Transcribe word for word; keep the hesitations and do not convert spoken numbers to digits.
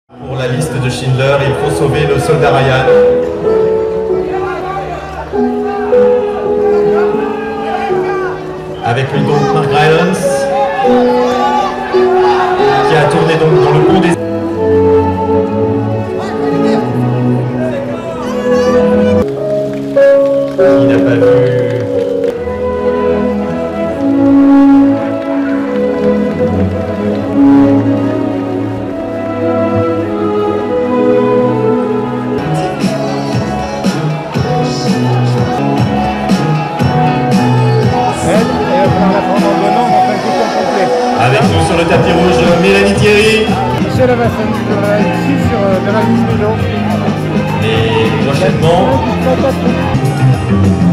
Pour la liste de Schindler, il faut sauver le soldat Ryan. Avec lui donc Mark Rylance, qui a tourné donc dans le pont des... Il n'a pas vu... Avec nous sur le tapis rouge, Mélanie Thierry. Michel Avassan, ici sur de la liste vélo. Et prochainement...